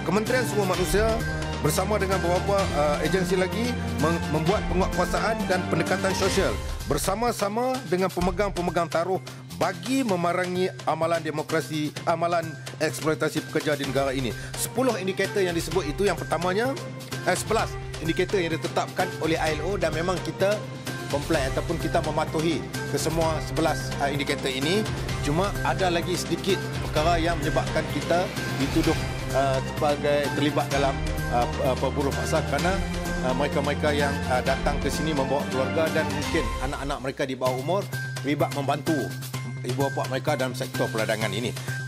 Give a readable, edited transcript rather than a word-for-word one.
Kementerian Sumber Manusia bersama dengan beberapa agensi lagi membuat penguatkuasaan dan pendekatan sosial bersama-sama dengan pemegang-pemegang taruh bagi memerangi amalan demokrasi, amalan eksploitasi pekerja di negara ini. 10 indikator yang disebut itu, yang pertamanya 11 indikator yang ditetapkan oleh ILO, dan memang kita comply ataupun kita mematuhi ke semua 11 indikator ini. Cuma ada lagi sedikit perkara yang menyebabkan kita dituduh sebagai terlibat dalam pembunuh paksa, kerana mereka-mereka yang datang ke sini membawa keluarga dan mungkin anak-anak mereka di bawah umur terlibat membantu ibu bapa mereka dalam sektor perdagangan ini.